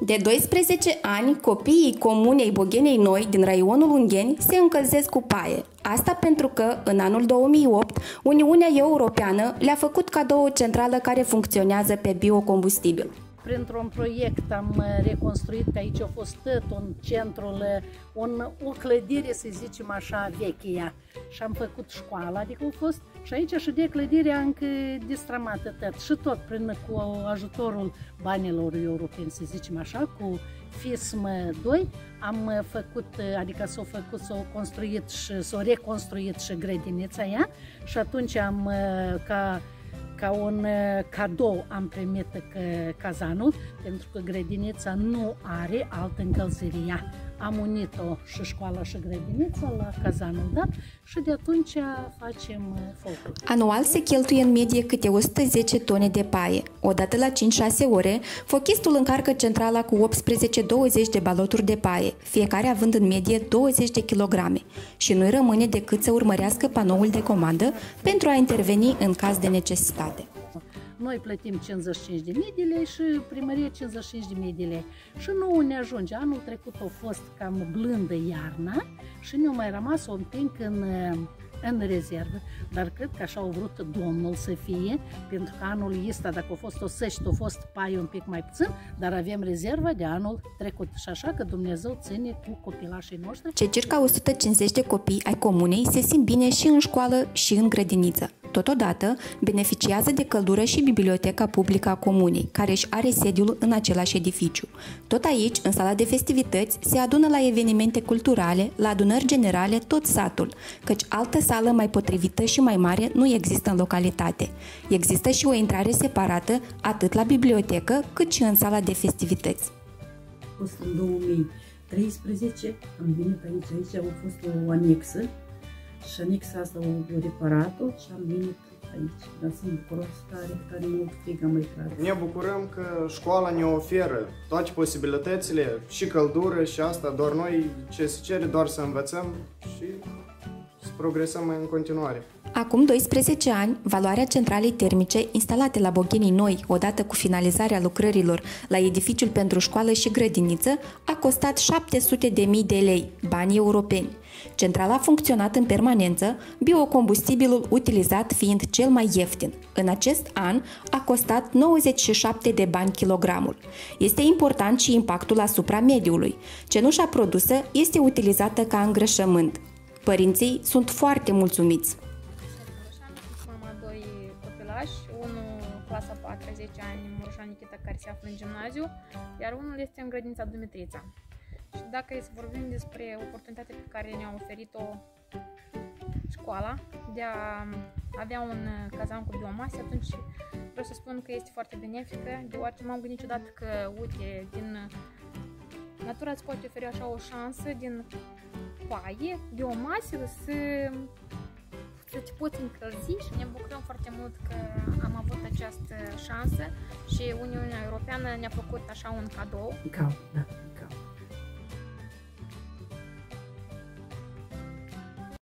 De 12 ani, copiii comunei Boghenei Noi din raionul Ungheni se încălzesc cu paie. Asta pentru că, în anul 2008, Uniunea Europeană le-a făcut cadou o centrală care funcționează pe biocombustibil. Printr-un proiect am reconstruit, că aici a fost tot un centrul, o clădire, să zicem așa, veche, și am făcut școala, adică a fost și aici și de clădirea încă destramată tot, și tot cu ajutorul banilor europeni, să zicem așa, cu FISM 2, am făcut, adică s-a construit și s-a reconstruit și grădinița ea, și atunci am, ca un cadou am primit cazanul, pentru că grădinița nu are altă încălzire. Am unit-o și școala și grădinița la cazanul dat și de atunci facem focul. Anual se cheltuie în medie câte 110 tone de paie. Odată la 5-6 ore, fochistul încarcă centrala cu 18-20 de baloturi de paie, fiecare având în medie 20 de kilograme. Și nu-i rămâne decât să urmărească panoul de comandă pentru a interveni în caz de necesitate. Noi plătim 55.000 de lei și primăria 55.000 de lei. Și nu ne ajunge. Anul trecut a fost cam blândă iarna și ne-a mai rămas un pic în rezervă. Dar cred că așa a vrut Domnul să fie, pentru că anul ăsta, dacă a fost o săști, a fost pai un pic mai puțin, dar avem rezerva de anul trecut. Și așa că Dumnezeu ține cu copilașii noștri. Cei circa 150 de copii ai comunei se simt bine și în școală și în grădiniță. Totodată, beneficiază de căldură și biblioteca publică a comunei, care își are sediul în același edificiu. Tot aici, în sala de festivități, se adună la evenimente culturale, la adunări generale, tot satul, căci altă sală mai potrivită și mai mare nu există în localitate. Există și o intrare separată atât la bibliotecă, cât și în sala de festivități. A fost în 2013, am venit aici a fost o anexă, și anexa asta o reparat-o și am venit aici. Dar sunt bucuros tare mult frig am intrat. Ne bucurăm că școala ne oferă toate posibilitățile, și căldură și asta, doar noi ce se cere, doar să învățăm și să progresăm în continuare. Acum 12 ani, valoarea centralei termice instalate la Boghenii Noi, odată cu finalizarea lucrărilor la edificiul pentru școală și grădiniță, a costat 700.000 de lei, bani europeni. Centrala a funcționat în permanență, biocombustibilul utilizat fiind cel mai ieftin. În acest an a costat 97 de bani kilogramul. Este important și impactul asupra mediului. Cenușa produsă este utilizată ca îngrășământ. Părinții sunt foarte mulțumiți. Mama doi copilași, unul clasa 4, 10 ani, Murușan Nikita, care se află în gimnaziu, iar unul este în grădinița Dumitrița. Și dacă e să vorbim despre oportunitatea pe care ne-a oferit-o școala de a avea un cazan cu biomase, atunci vreau să spun că este foarte benefică, deoarece m-am gândit niciodată că, uite, din natura îți poate oferi așa o șansă din paie, biomase, să te poți încălzi, și ne bucurăm foarte mult că am avut această șansă și Uniunea Europeană ne-a făcut așa un cadou. Da.